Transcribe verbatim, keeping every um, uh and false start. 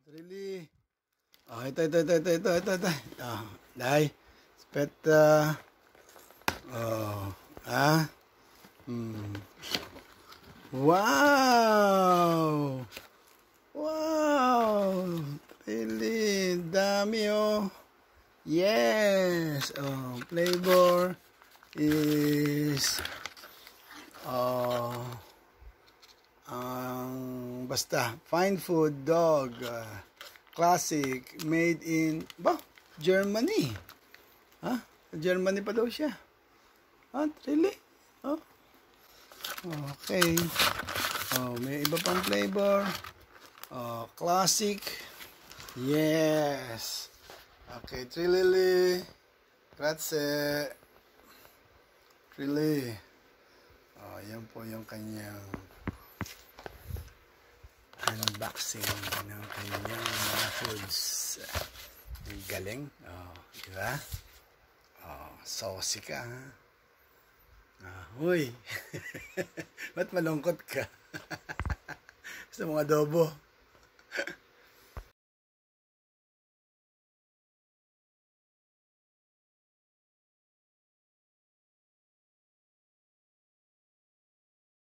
Really? Oh, ito, ito, ito, ito, ito, ito, ito. Oh, dahil. Speta. Oh, ah. Hmm. Wow! Wow! Really? Dami, oh. Yes! Oh, flavor is oh, ang basta fine food dog uh, classic made in ba Germany. Ha? Germany pa daw siya. Ah, really? Oh. Okay. Oh, may iba pang flavor. Oh, classic. Yes. Okay, Trilili. Grazie. Trilili. Oh, yan po yung kanyang unboxing ng kanyang mga foods. Ang galing. Oh, di ba? Oh, saucy ka, ha? Ah, huy. Ba't malungkot ka? Sa mga adobo.